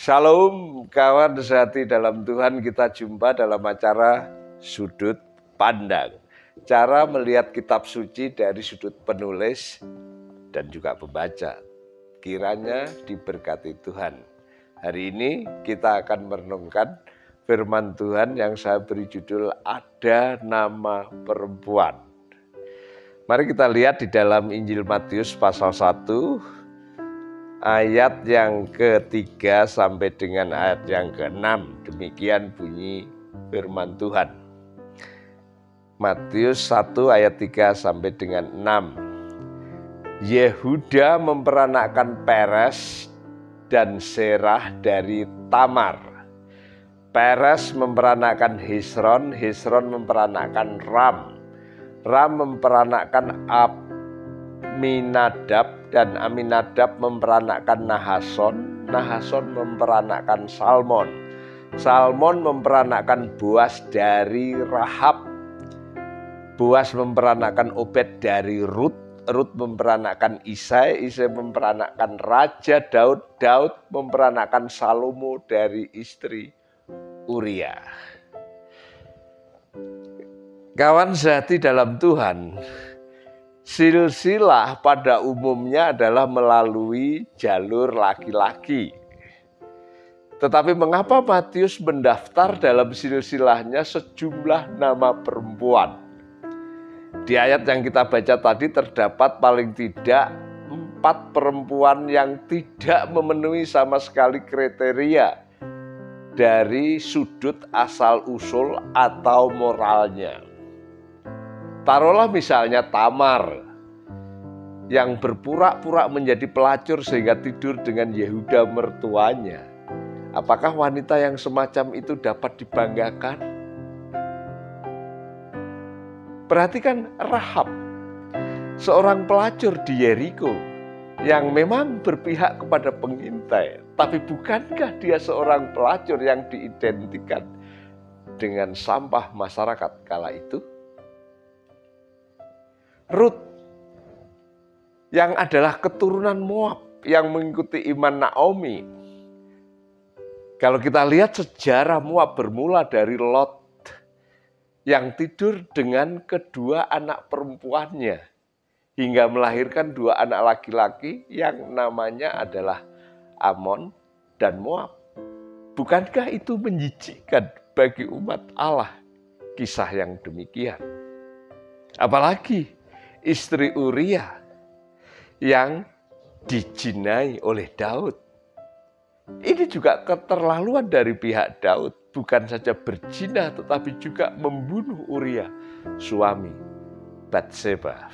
Shalom kawan sehati dalam Tuhan, kita jumpa dalam acara Sudut Pandang. Cara melihat kitab suci dari sudut penulis dan juga pembaca. Kiranya diberkati Tuhan. Hari ini kita akan merenungkan firman Tuhan yang saya beri judul Ada Nama Perempuan. Mari kita lihat di dalam Injil Matius pasal 1 ayat yang ketiga sampai dengan ayat yang ke-6. Demikian bunyi firman Tuhan. Matius 1 ayat 3 sampai dengan 6. Yehuda memperanakkan Peres dan Serah dari Tamar. Peres memperanakkan Hesron, Hesron memperanakkan Ram. Ram memperanakkan Aminadab dan Aminadab memperanakkan Nahason, Nahason memperanakkan Salmon, Salmon memperanakkan Boas dari Rahab, Boas memperanakkan Obed dari Rut, Rut memperanakkan Isai, Isai memperanakkan Raja Daud, Daud memperanakkan Salomo dari istri Uria. Kawan sehati dalam Tuhan, silsilah pada umumnya adalah melalui jalur laki-laki. Tetapi mengapa Matius mendaftar dalam silsilahnya sejumlah nama perempuan? Di ayat yang kita baca tadi terdapat paling tidak 4 perempuan yang tidak memenuhi sama sekali kriteria dari sudut asal-usul atau moralnya. Taruhlah misalnya Tamar yang berpura-pura menjadi pelacur sehingga tidur dengan Yehuda mertuanya. Apakah wanita yang semacam itu dapat dibanggakan? Perhatikan Rahab, seorang pelacur di Yeriko yang memang berpihak kepada pengintai. Tapi bukankah dia seorang pelacur yang diidentikan dengan sampah masyarakat kala itu? Rut yang adalah keturunan Moab yang mengikuti iman Naomi. Kalau kita lihat sejarah Moab bermula dari Lot yang tidur dengan kedua anak perempuannya hingga melahirkan 2 anak laki-laki yang namanya adalah Amon dan Moab. Bukankah itu menjijikkan bagi umat Allah kisah yang demikian? Apalagi istri Uria yang dijinai oleh Daud. Ini juga keterlaluan dari pihak Daud. Bukan saja berzina tetapi juga membunuh Uria, suami Batseba.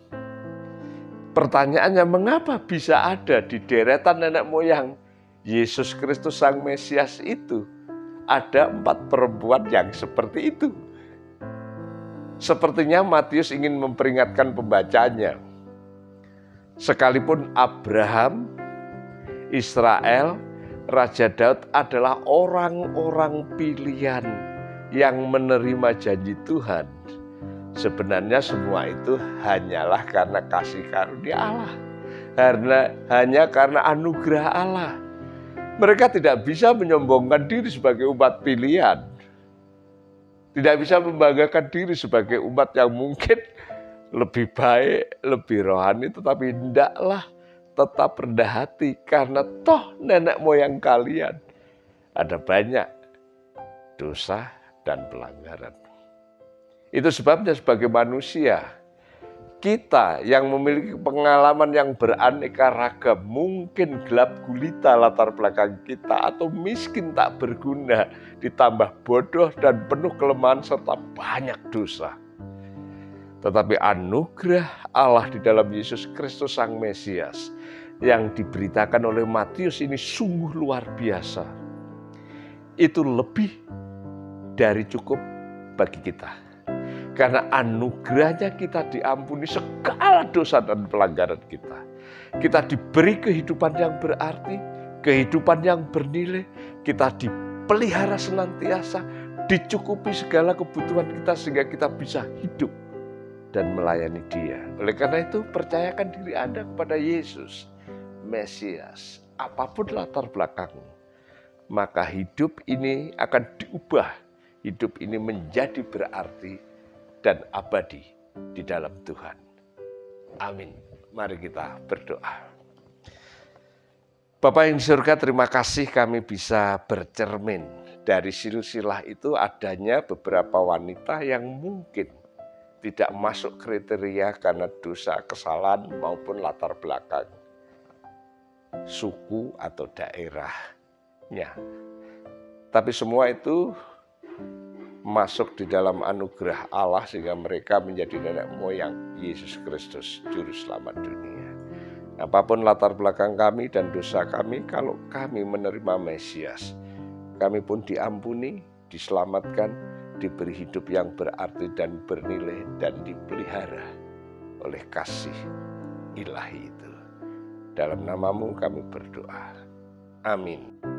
Pertanyaannya, mengapa bisa ada di deretan nenek moyang Yesus Kristus Sang Mesias itu ada 4 perempuan yang seperti itu? Sepertinya Matius ingin memperingatkan pembacanya. Sekalipun Abraham, Israel, Raja Daud adalah orang-orang pilihan yang menerima janji Tuhan, sebenarnya semua itu hanyalah karena kasih karunia Allah, hanya karena anugerah Allah. Mereka tidak bisa menyombongkan diri sebagai umat pilihan. Tidak bisa membanggakan diri sebagai umat yang mungkin lebih baik, lebih rohani, tetapi hendaklah tetap rendah hati karena toh nenek moyang kalian ada banyak dosa dan pelanggaran. Itu sebabnya sebagai manusia, kita yang memiliki pengalaman yang beraneka ragam, mungkin gelap gulita latar belakang kita atau miskin tak berguna, ditambah bodoh dan penuh kelemahan serta banyak dosa. Tetapi anugerah Allah di dalam Yesus Kristus Sang Mesias yang diberitakan oleh Matius ini sungguh luar biasa. Itu lebih dari cukup bagi kita. Karena anugerahnya kita diampuni segala dosa dan pelanggaran kita. Kita diberi kehidupan yang berarti, kehidupan yang bernilai. Kita dipelihara senantiasa, dicukupi segala kebutuhan kita sehingga kita bisa hidup dan melayani Dia. Oleh karena itu, percayakan diri Anda kepada Yesus, Mesias, apapun latar belakangmu. maka hidup ini akan diubah. Hidup ini menjadi berarti dan abadi di dalam Tuhan. Amin. Mari kita berdoa. Bapa yang di surga, terima kasih kami bisa bercermin. Dari silsilah itu adanya beberapa wanita yang mungkin tidak masuk kriteria karena dosa, kesalahan maupun latar belakang suku atau daerahnya. Tapi semua itu masuk di dalam anugerah Allah sehingga mereka menjadi nenek moyang Yesus Kristus, Juru Selamat dunia. Apapun latar belakang kami dan dosa kami, kalau kami menerima Mesias, kami pun diampuni, diselamatkan, diberi hidup yang berarti dan bernilai dan dipelihara oleh kasih ilahi itu. Dalam namamu kami berdoa. Amin.